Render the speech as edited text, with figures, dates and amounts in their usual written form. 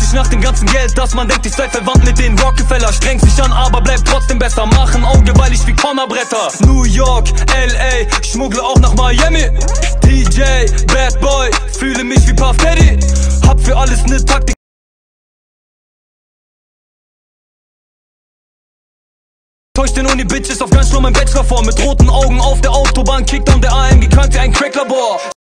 süchtig nach dem ganzen Geld, dass man denkt, ich sei verwandt mit den Rockefeller. Strengt sich an, aber bleibt trotzdem besser. Machen Auge, weil ich wie Cornerbretter. New York, LA, schmuggle auch nach Miami. DJ, Bad Boy, fühle mich wie Puff Daddy. Hab für alles ne Taktik. Täusch den Uni-Bitches auf ganz nur mein Bachelor vor. Mit roten Augen auf der Autobahn, Kickdown der AMG krank wie ein Cracklabor.